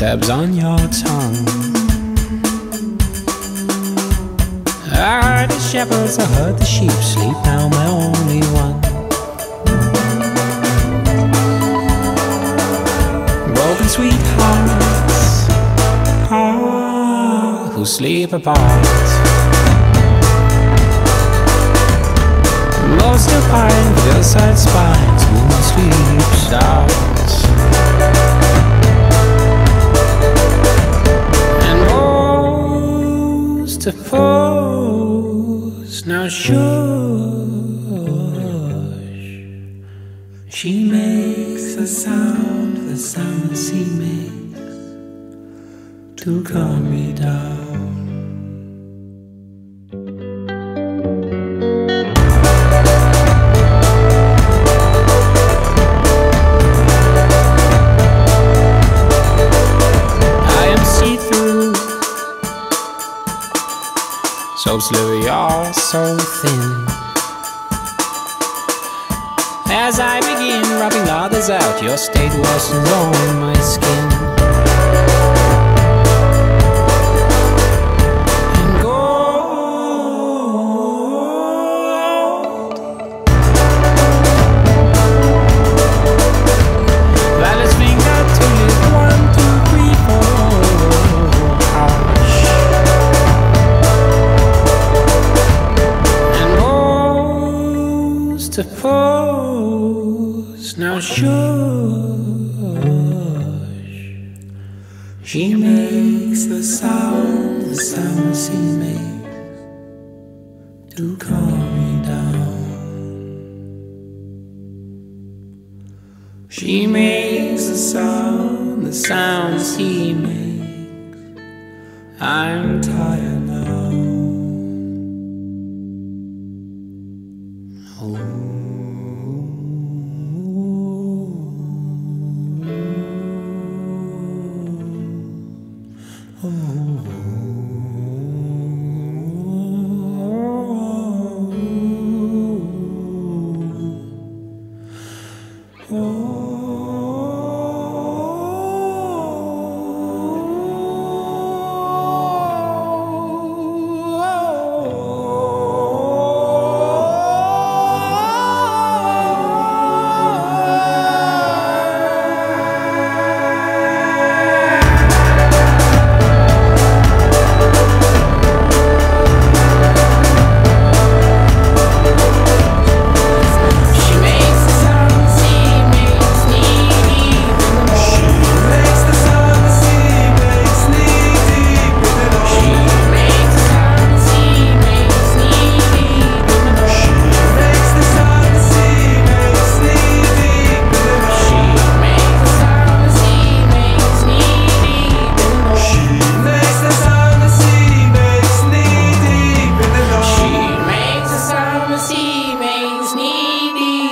tabs on your tongue. I heard the shepherds, I heard the sheep sleep, now my only one. Broken sweethearts, who sleep apart. Most of pine, hillside spines, moon sleeps out. And most of pose, now shush. She makes the sound the sea makes to calm me down. So slowly, you're so thin. As I begin rubbing others out, your state worsens on my skin. And gold, Violet's finger to live 1, 2, 3, 4. To pose, now shush. She makes the sound the sea makes to calm me down. She makes the sound the sea makes. I'm tired now.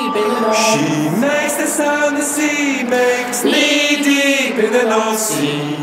She makes the sound the sea makes, knee deep in the North Sea.